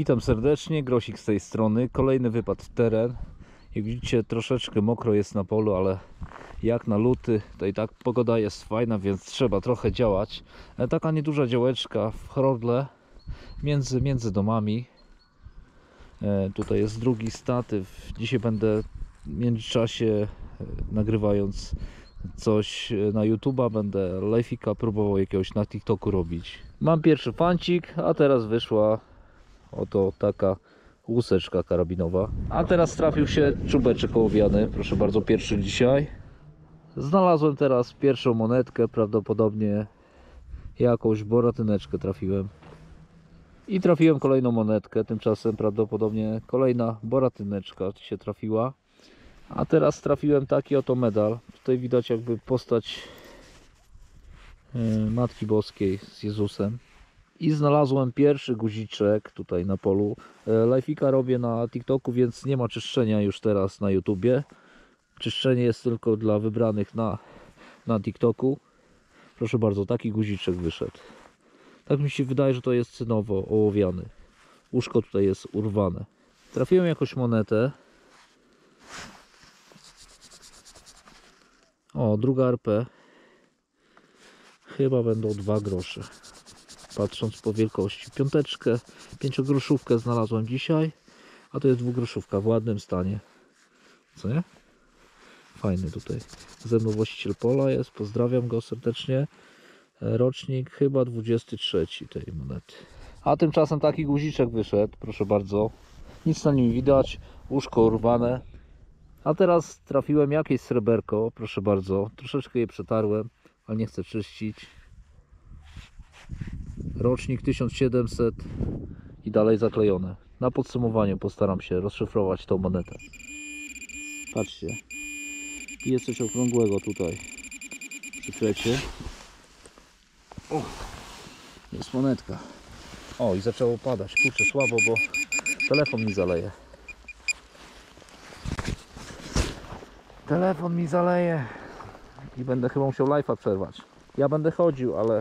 Witam serdecznie, Grosik z tej strony. Kolejny wypad w teren. Jak widzicie, troszeczkę mokro jest na polu, ale jak na luty, to i tak pogoda jest fajna, więc trzeba trochę działać. Taka nieduża działeczka w chrodle między domami. Tutaj jest drugi statyw. Dzisiaj będę w międzyczasie nagrywając coś na YouTube'a, będę live'ika próbował jakiegoś na TikToku robić. Mam pierwszy fancik, a teraz wyszła oto taka łuseczka karabinowa. A teraz trafił się czubeczek ołowiany, proszę bardzo, pierwszy dzisiaj. Znalazłem teraz pierwszą monetkę, prawdopodobnie jakąś boratyneczkę trafiłem. I trafiłem kolejną monetkę, tymczasem prawdopodobnie kolejna boratyneczka się trafiła. A teraz trafiłem taki oto medal. Tutaj widać jakby postać Matki Boskiej z Jezusem. I znalazłem pierwszy guziczek tutaj na polu. Live'ika robię na TikToku, więc nie ma czyszczenia już teraz na YouTubie. Czyszczenie jest tylko dla wybranych na TikToku. Proszę bardzo, taki guziczek wyszedł. Tak mi się wydaje, że to jest cynowo ołowiany. Uszko tutaj jest urwane. Trafiłem jakąś monetę. O, druga RP. Chyba będą 2 grosze. Patrząc po wielkości. Piąteczkę, 5-groszówkę znalazłem dzisiaj. A to jest 2-groszówka w ładnym stanie. Co nie? Fajny tutaj. Ze mną właściciel pola jest. Pozdrawiam go serdecznie. Rocznik chyba 23 tej monety. A tymczasem taki guziczek wyszedł. Proszę bardzo. Nic na nim widać. Łóżko urwane. A teraz trafiłem jakieś sreberko. Proszę bardzo. Troszeczkę je przetarłem, ale nie chcę czyścić. Rocznik 1700 i dalej zaklejone. Na podsumowanie postaram się rozszyfrować tą monetę. Patrzcie. Jest coś okrągłego tutaj przy flecie. O, jest monetka. O, i zaczęło padać. Kurczę, słabo, bo telefon mi zaleje. Telefon mi zaleje i będę chyba musiał live'a przerwać. Ja będę chodził, ale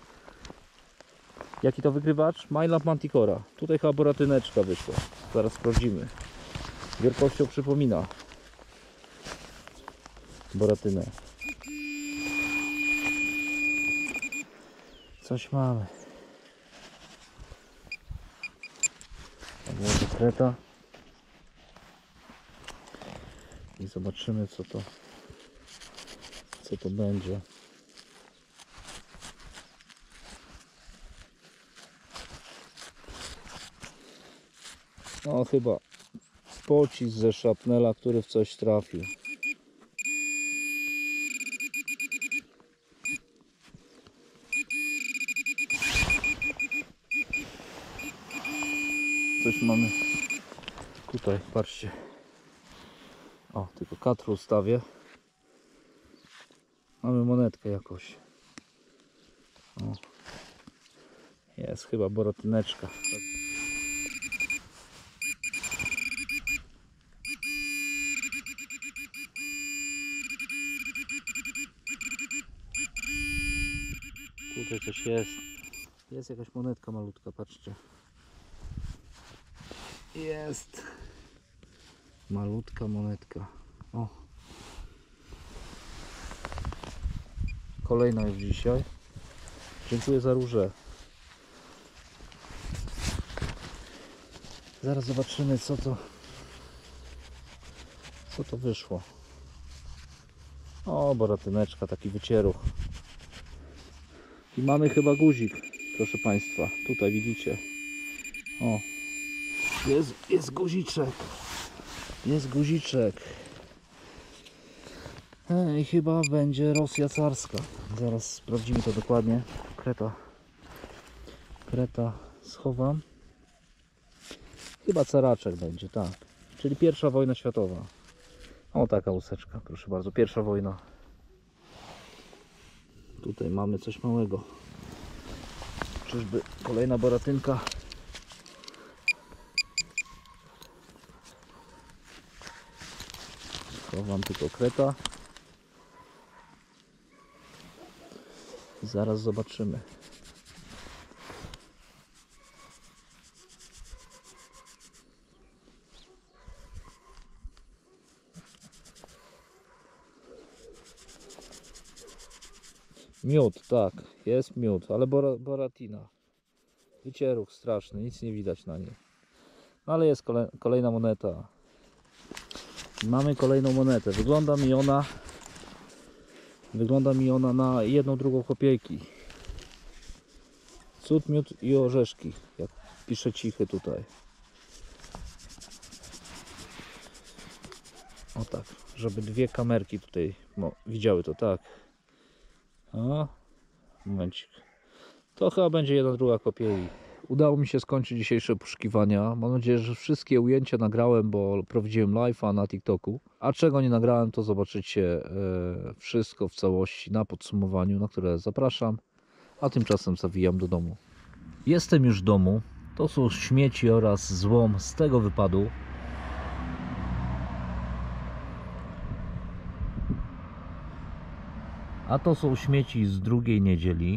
jaki to wykrywacz? MyLab Manticora. Tutaj chyba boratyneczka wyszła. Zaraz sprawdzimy. Wielkością przypomina boratynę. Coś mamy. Może kreta. I zobaczymy co to będzie. No chyba pocisk ze szrapnela, który w coś trafił. Coś mamy tutaj, patrzcie. O, tylko katr ustawię. Mamy monetkę jakoś. O. Jest chyba boratyneczka. Tutaj coś jest. Jest jakaś monetka malutka, patrzcie. Jest. Malutka monetka. O. Kolejna już dzisiaj. Dziękuję za róże. Zaraz zobaczymy co to wyszło. O, boratyneczka, taki wycieruch. I mamy chyba guzik, proszę Państwa. Tutaj widzicie. O. Jest guziczek. Jest guziczek. I chyba będzie Rosja carska. Zaraz sprawdzimy to dokładnie. Kreta schowam. Chyba caraczek będzie, tak. Czyli pierwsza wojna światowa. O, taka łuseczka, proszę bardzo. Pierwsza wojna. Tutaj mamy coś małego. Czyżby kolejna boratynka? Schowam tylko kreta. Zaraz zobaczymy. Miód, tak, jest miód, ale Boratina. Wycieruch straszny, nic nie widać na niej. Ale jest kolejna moneta. Mamy kolejną monetę. Wygląda mi ona na 1/2 kopiejki. Cud, miód i orzeszki, jak pisze Cichy tutaj. O tak, żeby dwie kamerki tutaj widziały to, tak. A, momencik. To chyba będzie 1/2 kopiei. Udało mi się skończyć dzisiejsze poszukiwania. Mam nadzieję, że wszystkie ujęcia nagrałem, bo prowadziłem live'a na TikToku. A czego nie nagrałem, to zobaczycie wszystko w całości na podsumowaniu, na które zapraszam. A tymczasem zawijam do domu. Jestem już w domu. To są śmieci oraz złom z tego wypadu. A to są śmieci z drugiej niedzieli.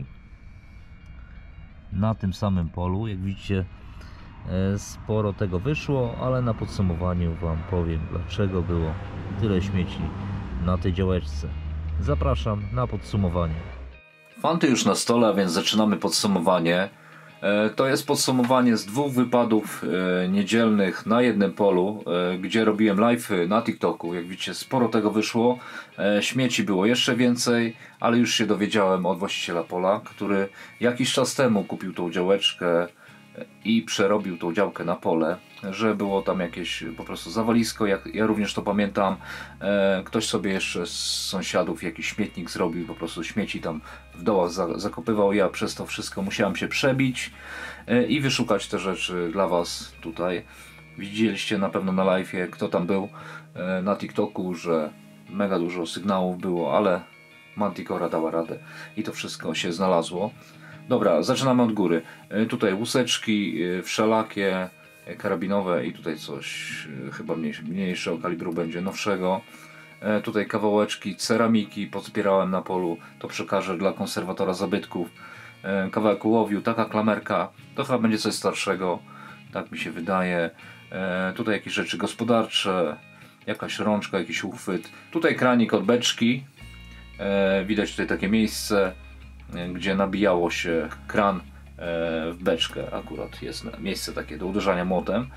Na tym samym polu, jak widzicie, sporo tego wyszło, ale na podsumowaniu Wam powiem, dlaczego było tyle śmieci na tej działeczce. Zapraszam na podsumowanie. Fanty już na stole, a więc zaczynamy podsumowanie. To jest podsumowanie z 2 wypadów niedzielnych na jednym polu, gdzie robiłem live na TikToku. Jak widzicie, sporo tego wyszło. Śmieci było jeszcze więcej, ale już się dowiedziałem od właściciela pola, który jakiś czas temu kupił tą działeczkę i przerobił tą działkę na pole, że było tam jakieś po prostu zawalisko, ja również to pamiętam. Ktoś sobie jeszcze z sąsiadów jakiś śmietnik zrobił, po prostu śmieci tam w dołach zakopywał. Ja przez to wszystko musiałem się przebić i wyszukać te rzeczy dla Was tutaj. Widzieliście na pewno na live'ie, kto tam był na TikToku, że mega dużo sygnałów było, ale Manticora dała radę i to wszystko się znalazło. Dobra, zaczynamy od góry. Tutaj łuseczki wszelakie, karabinowe i tutaj coś chyba mniejszego kalibru będzie, nowszego. Tutaj kawałeczki ceramiki pozbierałem na polu, to przekażę dla konserwatora zabytków. Kawałek ołowiu, taka klamerka, to chyba będzie coś starszego, tak mi się wydaje. Tutaj jakieś rzeczy gospodarcze, jakaś rączka, jakiś uchwyt. Tutaj kranik od beczki, widać tutaj takie miejsce, gdzie nabijało się kran w beczkę. Akurat jest miejsce takie do uderzania młotem.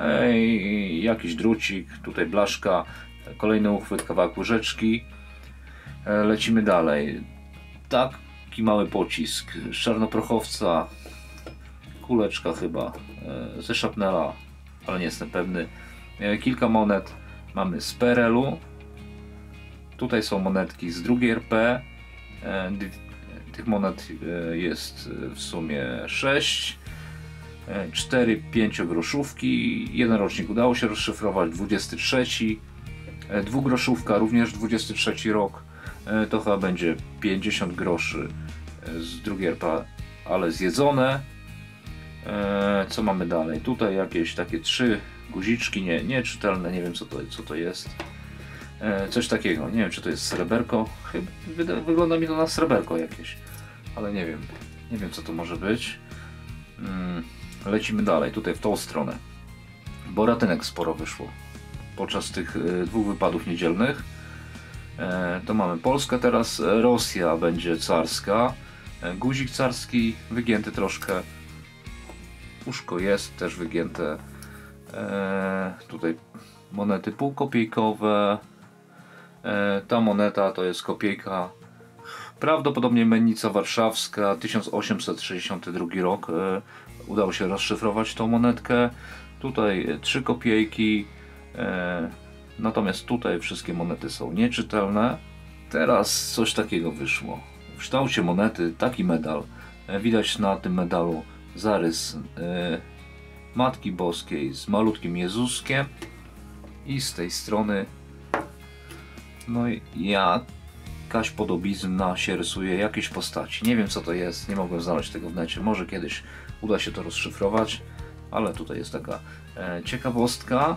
Jakiś drucik, tutaj blaszka, kolejny uchwyt, kawałek łyżeczki. Lecimy dalej. Taki mały pocisk z czarnoprochowca, kuleczka chyba ze szapnela, ale nie jestem pewny. Kilka monet mamy z PRL-u. Tutaj są monetki z drugiej RP. Tych monet jest w sumie 6. 4 5-groszówki. Jeden rocznik udało się rozszyfrować, 23. 2-groszówka, również 23 rok. To chyba będzie 50 groszy z drugiej RP, ale zjedzone. Co mamy dalej? Tutaj jakieś takie 3 guziczki, nieczytelne, nie wiem co to jest. Coś takiego, nie wiem czy to jest sreberko, chyba wygląda mi to na sreberko jakieś, ale nie wiem co to może być. Lecimy dalej, tutaj w tą stronę. Boratynek sporo wyszło podczas tych 2 wypadów niedzielnych. To mamy Polskę teraz, Rosja będzie carska, guzik carski wygięty troszkę, uszko jest też wygięte. Tutaj monety półkopiejkowe. Ta moneta to jest kopiejka, prawdopodobnie Mennica Warszawska, 1862 rok. Udało się rozszyfrować tą monetkę. Tutaj 3 kopiejki, natomiast tutaj wszystkie monety są nieczytelne. Teraz coś takiego wyszło. W kształcie monety taki medal. Widać na tym medalu zarys Matki Boskiej z malutkim Jezuskiem i z tej strony no i jakaś podobizna się rysuje, jakieś postaci. Nie wiem co to jest, nie mogłem znaleźć tego w necie. Może kiedyś uda się to rozszyfrować, ale tutaj jest taka ciekawostka.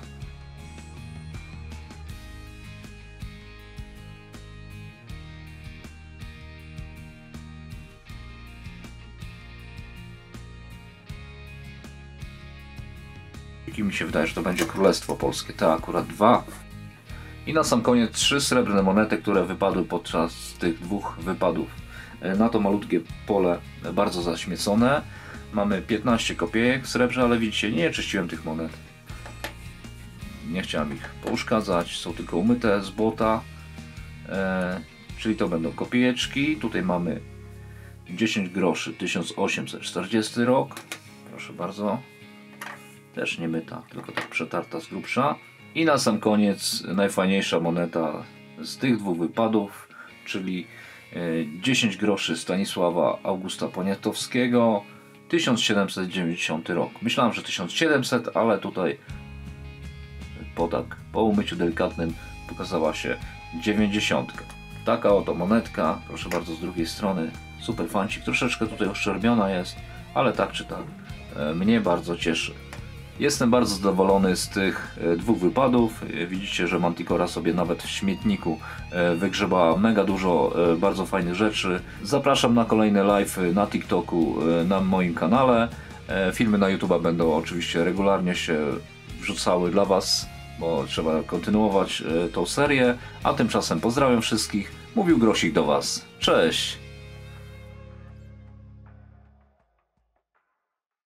Mi się wydaje, że to będzie Królestwo Polskie. Te akurat 2. I na sam koniec 3 srebrne monety, które wypadły podczas tych 2 wypadów na to malutkie pole bardzo zaśmiecone. Mamy 15 kopiejek w srebrze, ale widzicie, nie czyściłem tych monet. Nie chciałem ich pouszkadzać, są tylko umyte z błota. Czyli to będą kopiejeczki. Tutaj mamy 10 groszy, 1840 rok. Proszę bardzo. Też nie myta, tylko tak przetarta z grubsza. I na sam koniec najfajniejsza moneta z tych dwóch wypadów, czyli 10 groszy Stanisława Augusta Poniatowskiego, 1790 rok. Myślałem, że 1700, ale tutaj po umyciu delikatnym pokazała się 90. Taka oto monetka, proszę bardzo, z drugiej strony. Super fancik, troszeczkę tutaj uszczerbiona jest, ale tak czy tak mnie bardzo cieszy. Jestem bardzo zadowolony z tych dwóch wypadów. Widzicie, że Manticora sobie nawet w śmietniku wygrzebała mega dużo bardzo fajnych rzeczy. Zapraszam na kolejne live na TikToku, na moim kanale. Filmy na YouTube będą oczywiście regularnie się wrzucały dla Was, bo trzeba kontynuować tą serię. A tymczasem pozdrawiam wszystkich. Mówił Grosik do Was. Cześć!